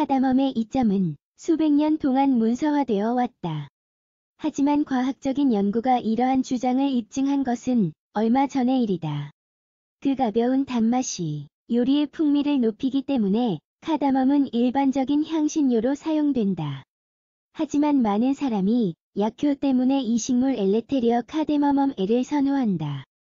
카다멈의 이점은 수백 년 동안 문서화되어 왔다. 하지만 과학적인 연구가 이러한 주장을 입증한 것은 얼마 전의 일이다. 그 가벼운 단맛이 요리의 풍미를 높이기 때문에 카다멈은 일반적인 향신료로 사용된다. 하지만 많은 사람이 약효 때문에 이 식물 엘레테리어 카데머멈 L을 선호한다.